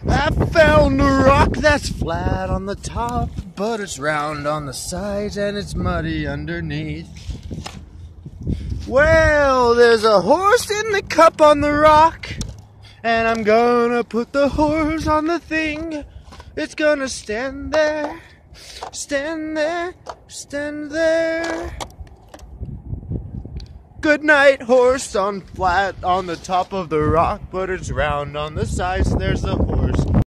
I found a rock that's flat on the top, but it's round on the sides and it's muddy underneath. Well, there's a horse in the cup on the rock, and I'm gonna put the horse on the thing. It's gonna stand there, stand there, stand there. Good night, horse, on flat on the top of the rock, but it's round on the sides. There's a horse.